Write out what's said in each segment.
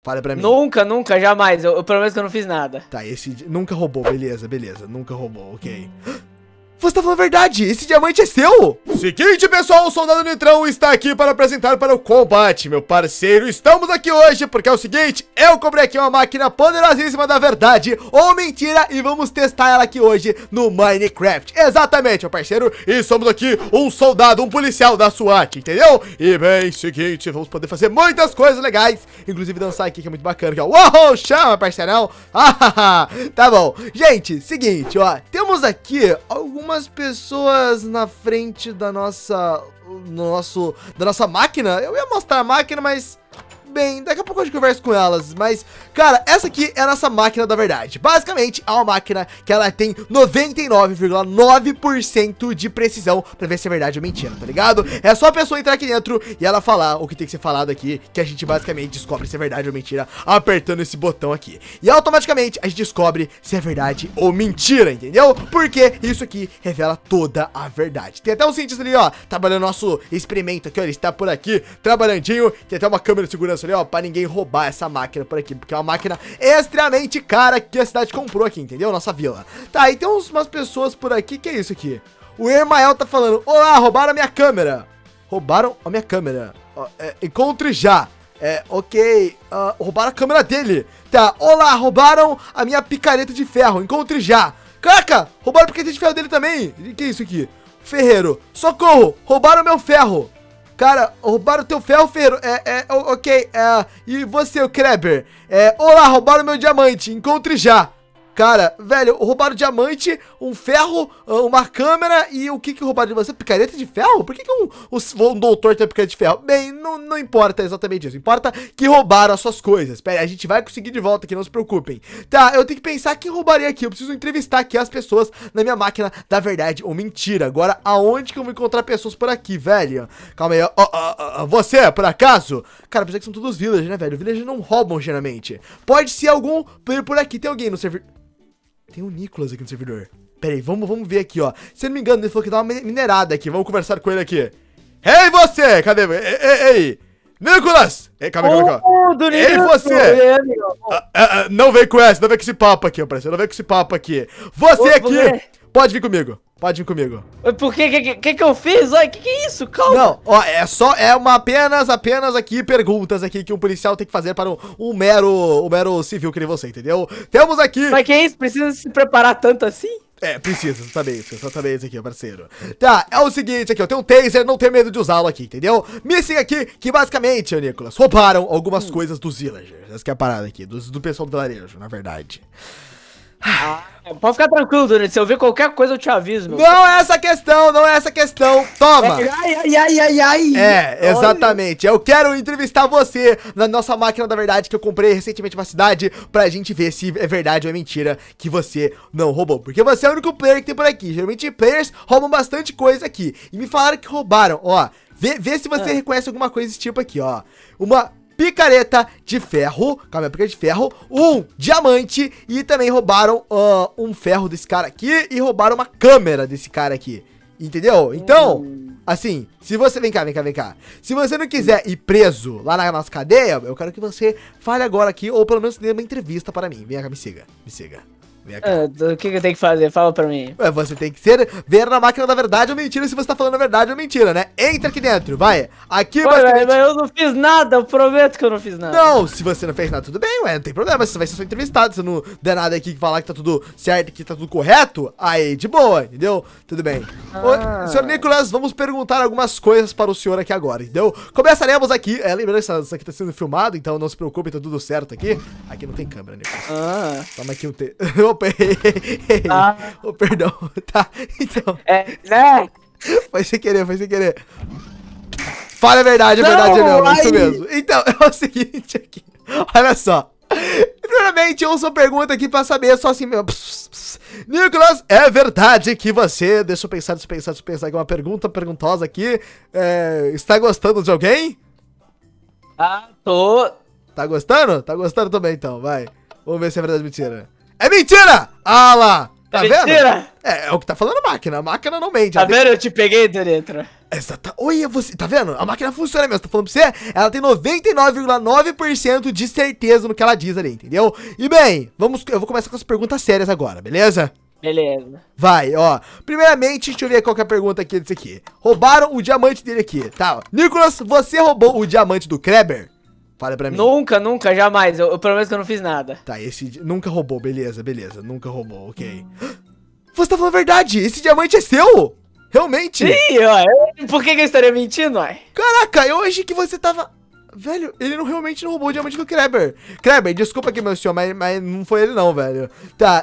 Fala pra mim. Nunca, nunca, jamais. Eu prometo que eu não fiz nada. Tá, esse nunca roubou, beleza, beleza. Nunca roubou, ok. Você tá falando a verdade, esse diamante é seu? Seguinte, pessoal, o Soldado Nitrão está aqui para apresentar para o combate, meu parceiro. Estamos aqui hoje porque é o seguinte, eu comprei aqui uma máquina poderosíssima da verdade ou mentira e vamos testar ela aqui hoje no Minecraft. Exatamente, meu parceiro, e somos aqui um soldado, um policial da SWAT, entendeu? E bem, seguinte, vamos poder fazer muitas coisas legais, inclusive dançar aqui que é muito bacana, aqui, ó. Uou, chama, parceirão. Tá bom. Gente, seguinte, ó, temos aqui algumas pessoas na frente da nossa máquina. Eu ia mostrar a máquina, mas bem, daqui a pouco a gente conversa com elas. Mas, cara, essa aqui é a nossa máquina da verdade. Basicamente, é uma máquina que ela tem 99,9% de precisão pra ver se é verdade ou mentira, tá ligado? É só a pessoa entrar aqui dentro e ela falar o que tem que ser falado aqui, que a gente basicamente descobre se é verdade ou mentira apertando esse botão aqui. E automaticamente a gente descobre se é verdade ou mentira, entendeu? Porque isso aqui revela toda a verdade. Tem até um cientista ali, ó, trabalhando nosso experimento aqui, ó, ele está por aqui, trabalhandinho. Tem até uma câmera de segurança ali, ó, pra ninguém roubar essa máquina por aqui, porque é uma máquina extremamente cara que a cidade comprou aqui, entendeu? Nossa vila. Tá, e tem umas pessoas por aqui, que é isso aqui? O Ermael tá falando, olá, roubaram a minha câmera. Roubaram a minha câmera. Encontre já. Ok, roubaram a câmera dele. Tá, olá, roubaram a minha picareta de ferro, encontre já. Caraca, roubaram a picareta de ferro dele também. O que é isso aqui? Ferreiro, socorro, roubaram meu ferro. Cara, roubaram o teu ferro, Ferreiro. Ok, e você, o Kreber? Olá, roubaram meu diamante, encontre já. Cara, velho, roubaram diamante, um ferro, uma câmera e o que roubaram de você? Picareta de ferro? Por que um doutor tem picareta de ferro? Bem, não importa exatamente isso. Importa que roubaram as suas coisas. Pera, a gente vai conseguir de volta aqui, não se preocupem. Tá, eu tenho que pensar quem roubaria aqui. Eu preciso entrevistar aqui as pessoas na minha máquina da verdade ou mentira. Agora, aonde que eu vou encontrar pessoas por aqui, velho? Calma aí, você, por acaso? Cara, apesar que são todos villagers, né, velho? Villagers não roubam, geralmente. Pode ser algum player por aqui. Tem alguém no servidor. Tem o Nicolas aqui no servidor. Pera aí, vamos ver aqui, ó. Se eu não me engano, ele falou que dá uma minerada aqui. Vamos conversar com ele aqui. Ei, você! Cadê? Ei! Nicolas! Calma aí. Ei, você! Não vem com essa, não vem com esse papo aqui, ó, parceiro. Não vem com esse papo aqui. Você aqui, pode vir comigo. Pode vir comigo. Por quê? Que eu fiz? Oi, que é isso? Calma. Não, ó, apenas aqui perguntas aqui que um policial tem que fazer para um mero civil que nem você, entendeu? Temos aqui... Mas que é isso? Precisa se preparar tanto assim? Precisa, exatamente aqui, parceiro. Tá, é o seguinte aqui, eu tenho um taser, não tenho medo de usá-lo aqui, entendeu? Me siga aqui, que basicamente, ô Nicolas, roubaram algumas coisas dos villagers. Essa que é a parada aqui, do pessoal do vilarejo, na verdade. Pode ficar tranquilo, Donald. Se eu ver qualquer coisa, eu te aviso, meu. Não é essa questão. Toma! Ai. Exatamente. Eu quero entrevistar você na nossa máquina da verdade que eu comprei recentemente na cidade pra gente ver se é verdade ou é mentira que você não roubou. Porque você é o único player que tem por aqui. Geralmente players roubam bastante coisa aqui. E me falaram que roubaram, ó. Vê se você reconhece alguma coisa desse tipo aqui, ó. Uma picareta de ferro, picareta de ferro, um diamante e também roubaram um ferro desse cara aqui e roubaram uma câmera desse cara aqui, entendeu? Então, assim, se você, vem cá, se você não quiser ir preso lá na nossa cadeia, eu quero que você fale agora aqui, ou pelo menos dê uma entrevista para mim. Vem cá, me siga. O que eu tenho que fazer? Fala pra mim. Você tem que ver na máquina da verdade ou mentira se você tá falando a verdade ou mentira, né? Entra aqui dentro, vai. Aqui, basicamente... Mas eu não fiz nada, eu prometo que eu não fiz nada. Não, se você não fez nada, tudo bem, não tem problema. Você vai ser só entrevistado, se não der nada aqui que falar que tá tudo certo, que tá tudo correto, aí de boa, entendeu? Tudo bem. Senhor Nicolas, vamos perguntar algumas coisas para o senhor aqui agora, entendeu? Começaremos aqui, lembrando que isso aqui tá sendo filmado, então não se preocupe, tá tudo certo aqui. Aqui não tem câmera, Nicolas. Toma aqui um perdão, tá, então. Né? Foi sem querer. Fala a verdade, mesmo, isso mesmo. Então, é o seguinte aqui, olha só. Primeiramente, eu só pergunto aqui pra saber, só assim, meu. Nicolas, é verdade que você, deixa eu pensar aqui, uma perguntosa aqui, está gostando de alguém? Tô. Tá gostando? Tá gostando também, então, vai. Vamos ver se é verdade ou mentira. É mentira! Ah lá! Tá É vendo? mentira! É o que tá falando a máquina não mente. Tá vendo? Eu te peguei, Donitro. Exata. Olha, você. Tá vendo? A máquina funciona mesmo. Tô falando pra você. Ela tem 99,9% de certeza no que ela diz ali, entendeu? E bem, eu vou começar com as perguntas sérias agora, beleza? Beleza. Vai, ó. Primeiramente, deixa eu ver qual que é a pergunta aqui desse aqui. Roubaram o diamante dele aqui, tá? Nicolas, você roubou o diamante do Kleber? Fala pra mim. Nunca, jamais. Eu prometo que eu não fiz nada. Tá, nunca roubou, beleza. Nunca roubou, ok. Você tá falando a verdade, esse diamante é seu? Realmente? Sim, ó. Por que eu estaria mentindo, ué? Caraca, eu achei que você tava... Velho, ele realmente não roubou o diamante do Kleber. Kleber, desculpa aqui, meu senhor, mas não foi ele não, velho. Tá,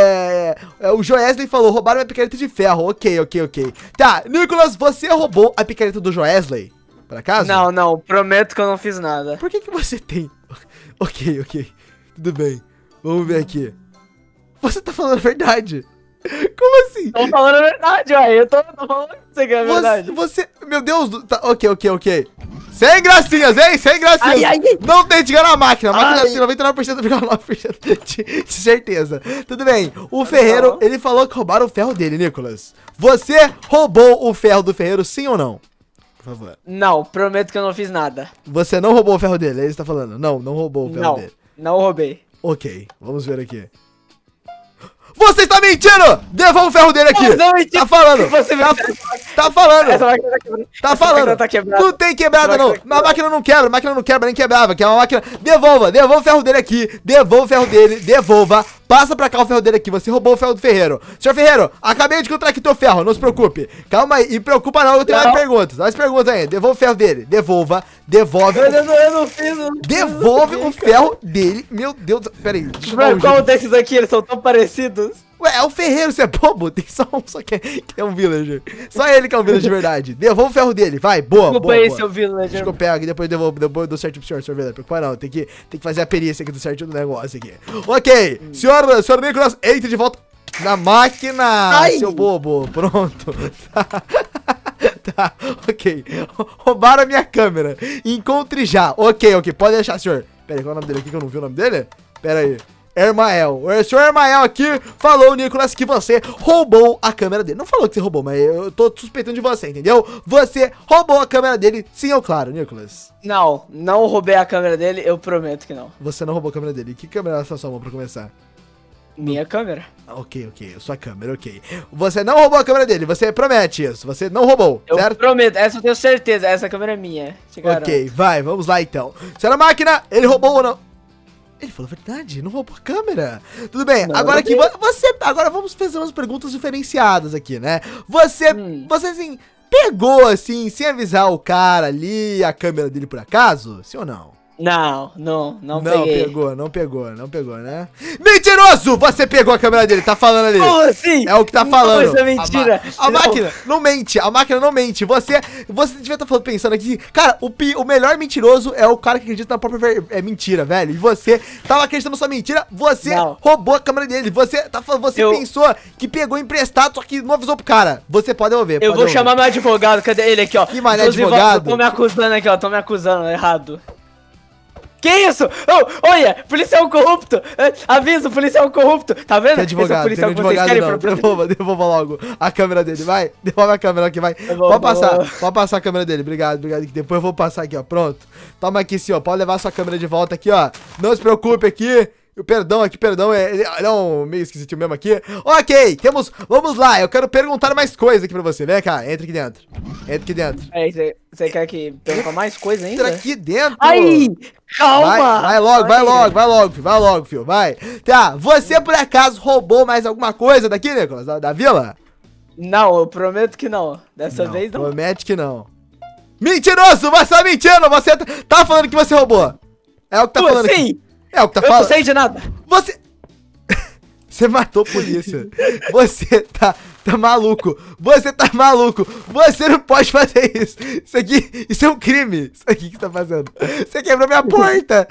o Joesley falou, roubaram minha picareta de ferro. Ok. Tá, Nicolas, você roubou a picareta do Joesley? Por acaso? Não, prometo que eu não fiz nada. Por que você tem? Ok. Tudo bem. Vamos ver aqui. Você tá falando a verdade. Como assim? Tô falando a verdade, ué. Eu tô falando que você quer a verdade. Meu Deus. Tá, ok. Sem gracinhas, hein? Sem gracinhas. Ai. Não tente enganar a máquina. A máquina tem 99,9% de certeza. Tudo bem. O ferreiro, ele falou que roubaram o ferro dele, Nicolas. Você roubou o ferro do ferreiro, sim ou não? Por favor. Não, prometo que eu não fiz nada. Você não roubou o ferro dele, é isso que tá falando? Não roubou o ferro dele. Não roubei. Ok, vamos ver aqui. Você está mentindo! Devolva o ferro dele aqui! Tá falando! Tá falando! Essa máquina tá quebrada. Tá falando! Tá quebrada. Não tem quebrada, não! A máquina não quebra, nem quebrava. Que é uma máquina. Devolva o ferro dele aqui! Devolva o ferro dele, devolva! Passa pra cá o ferro dele aqui, você roubou o ferro do ferreiro. Senhor Ferreiro, acabei de encontrar aqui teu ferro, não se preocupe. Calma aí, e preocupa não, eu tenho mais perguntas. Mais perguntas ainda. Devolva o ferro dele, devolve. Eu não fiz. Devolve o ferro dele. Meu Deus, peraí. Qual desses aqui, eles são tão parecidos? Ué, é o ferreiro, você é bobo? Tem só um, que é um villager. Só ele que é um villager de verdade. Devolva o ferro dele, vai, boa. Desculpa aí, seu villager. Deixa que eu pego e depois devolvo, depois eu dou certo pro senhor villager. Preocupa não, tem que fazer a perícia aqui do certinho do negócio aqui. Ok, senhor Nicolas, entre de volta na máquina, seu bobo. Pronto. Tá, ok. Roubaram a minha câmera. Encontre já. Ok, pode deixar, senhor. Pera aí, qual é o nome dele aqui que eu não vi o nome dele? Pera aí. Ermael. O senhor Ermael aqui falou, Nicolas, que você roubou a câmera dele. Não falou que você roubou, mas eu tô suspeitando de você, entendeu? Você roubou a câmera dele, sim ou claro, Nicolas? Não roubei a câmera dele, eu prometo que não. Você não roubou a câmera dele. Que câmera é essa sua mão pra começar? Minha câmera. Ok, sua câmera, ok. Você não roubou a câmera dele, você promete isso. Você não roubou, certo? Eu prometo, essa eu tenho certeza, essa câmera é minha. Ok, vai, vamos lá então. Senhora máquina, ele roubou ou não? Ele falou a verdade, não roubou a câmera. Tudo bem, agora aqui, agora vamos fazer umas perguntas diferenciadas aqui, né? Você assim, pegou assim, sem avisar o cara ali, a câmera dele por acaso? Sim ou não? Não peguei. Não pegou, né? Mentiroso! Você pegou a câmera dele, tá falando ali. Como assim? É o que tá falando. Isso é mentira. A máquina não mente, Você devia estar pensando aqui, cara, o melhor mentiroso é o cara que acredita na própria mentira, velho. E você tava acreditando na sua mentira, você roubou a câmera dele. Você pensou que pegou emprestado, só que não avisou pro cara. Você pode devolver. Eu vou chamar meu advogado, cadê ele aqui, ó? Que mané advogado? Tô me acusando aqui, ó, tô me acusando errado. Que isso? Oh, olha, policial corrupto! Aviso, policial corrupto! Tá vendo? Que advogado, tem advogado não. Devolva logo a câmera dele, vai. Devolve a câmera aqui, vai. Pode passar a câmera dele, obrigado. Depois eu vou passar aqui, ó, pronto. Toma aqui, senhor, pode levar a sua câmera de volta aqui, ó. Não se preocupe aqui. Perdão, ele é um meio esquisitinho mesmo aqui. Ok, vamos lá, eu quero perguntar mais coisas aqui pra você. Vem cá, entra aqui dentro. Você quer que pergunte mais coisa ainda? Entra aqui dentro. Ai, calma. Vai logo, filho, vai. Tá, você por acaso roubou mais alguma coisa daqui, Nicolas, da vila? Não, eu prometo que não. Dessa vez não. Promete que não. Mentiroso, você tá mentindo, você tá falando que você roubou. É o que tá falando aqui. É o que tá falando. Eu não sei de nada. Você matou a polícia. Você tá maluco. Você tá maluco. Você não pode fazer isso. Isso é um crime. Isso aqui que você tá fazendo. Você quebrou minha porta.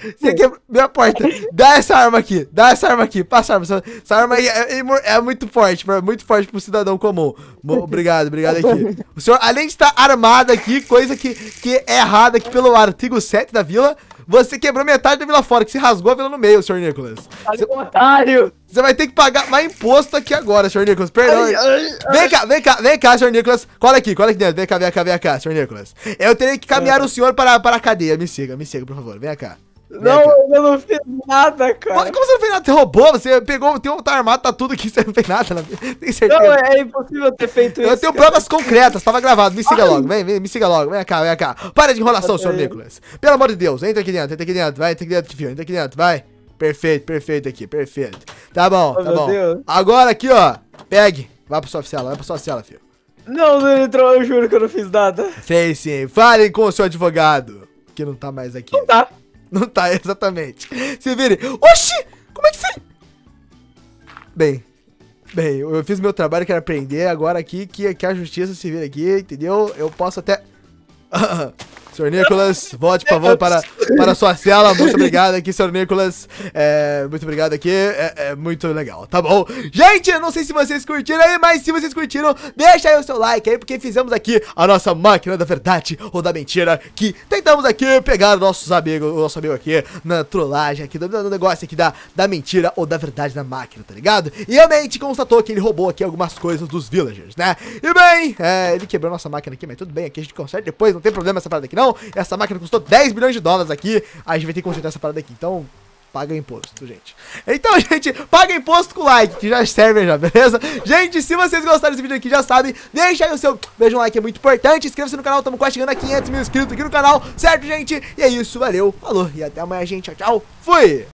Dá essa arma aqui. Passa a arma. Essa arma aí é muito forte pro cidadão comum. Obrigado aqui. O senhor, além de estar armado aqui, coisa que é errada aqui pelo artigo 7 da vila, Você quebrou metade da vila fora, que se rasgou a vila no meio, senhor Nicolas. Otário! Você vai ter que pagar mais imposto aqui agora, senhor Nicolas. Perdão. Vem cá, senhor Nicolas. Cola aqui dentro. Vem cá, senhor Nicolas. Eu terei que caminhar o senhor para a cadeia. Me siga, por favor. Vem cá. Não, eu não fiz nada, cara. Como você não fez nada? Você roubou? Você pegou, tá armado, tá tudo aqui, você não fez nada. Tem certeza? Não, é impossível ter feito isso. Eu tenho provas concretas, tava gravado. Me siga logo, vem, me siga logo. Vem cá. Para de enrolação, senhor Nicolas. Pelo amor de Deus, entra aqui dentro. Vai, entra aqui dentro, filho. Entra aqui dentro, vai. Perfeito aqui, perfeito. Tá bom, tá bom. Deus. Agora aqui, ó. Pegue. Vai pra sua cela, filho. Não, entrou, eu juro que eu não fiz nada. Fez sim. Falem com o seu advogado. Que não tá mais aqui. Não tá, exatamente. Se vire. Oxi! Como é que você... Bem, eu fiz meu trabalho que era aprender. Agora aqui, que a justiça se vira aqui, entendeu? Eu posso até... Senhor Nicolas, volte, por favor, para a sua cela. Muito obrigado aqui, senhor Nicolas. Muito obrigado aqui. É muito legal, tá bom? Gente, eu não sei se vocês curtiram aí, mas se vocês curtiram, deixa aí o seu like aí, porque fizemos aqui a nossa máquina da verdade ou da mentira, que tentamos aqui pegar o nosso amigo aqui na trollagem aqui, do negócio aqui da mentira ou da verdade da máquina, tá ligado? E realmente constatou que ele roubou aqui algumas coisas dos villagers, né? E bem, ele quebrou nossa máquina aqui, mas tudo bem, aqui a gente conserta depois, não tem problema essa parada aqui não. Essa máquina custou 10 bilhões de dólares aqui. A gente vai ter que consertar essa parada aqui. Então, paga imposto, gente. Então, gente, paga imposto com like, que já serve já, beleza? Gente, se vocês gostaram desse vídeo aqui, já sabem, deixa aí o seu beijo, like, é muito importante. Inscreva-se no canal, estamos quase chegando a 500 mil inscritos aqui no canal, certo, gente? E é isso, valeu, falou e até amanhã, gente. Tchau, fui!